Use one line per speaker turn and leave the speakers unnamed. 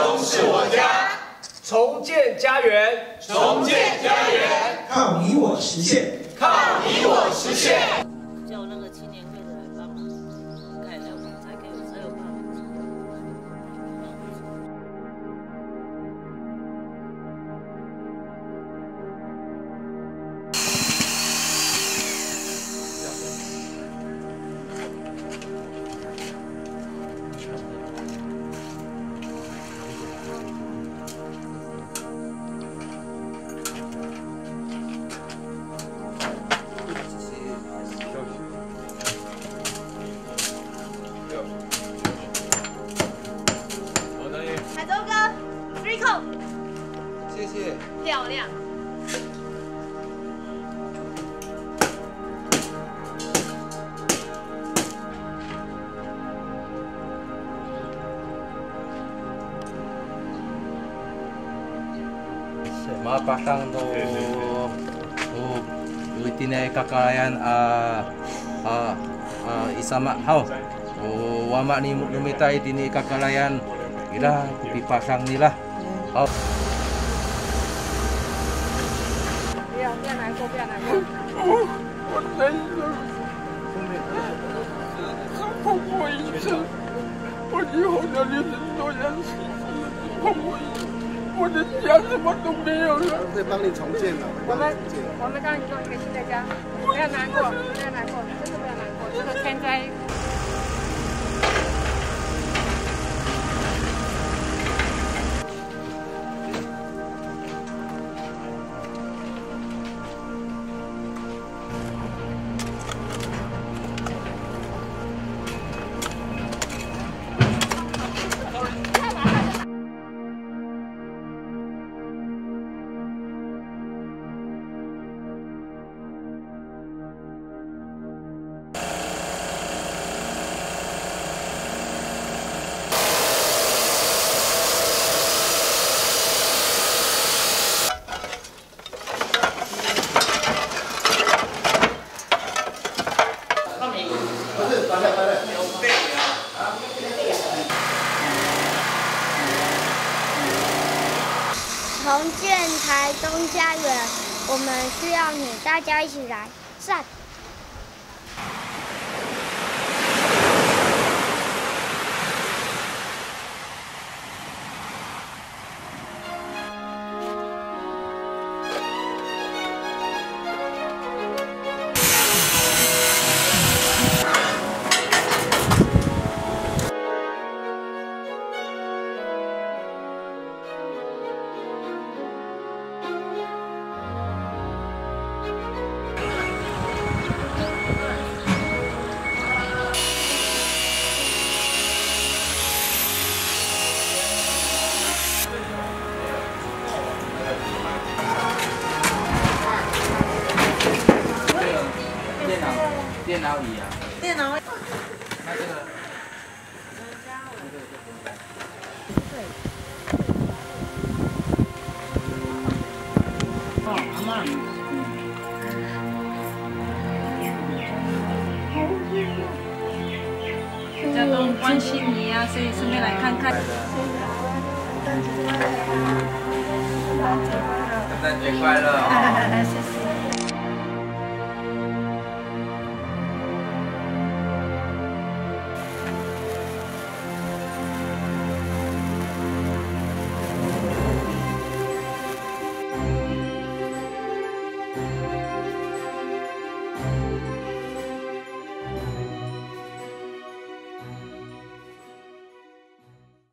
中是我家，
重建家园，
重建家园，
靠你我实现，
靠你我实现。
叫那个青年会的来帮忙盖，才有办法。
海州哥 ，free code，
谢谢。
漂亮。
Mapasang to itinay kakalayan isama hao wama ni lumita itini kakalayan ila dipasang nila.
不要难过，不要难过。
我真的碰过一次，我以后的日子都要碰过一次，我的家什么都没有了。
会帮你重建的。
我们帮你做一个新的家，不要难过，不要难过，真的不要难过，这个天灾。
重建台中家园，我们需要你，大家一起来，赞！
电脑椅啊，
电脑。
那这个。
哦，阿妈。大家都关心你啊，所以顺便来看看。
圣诞节快乐哦！
谢谢。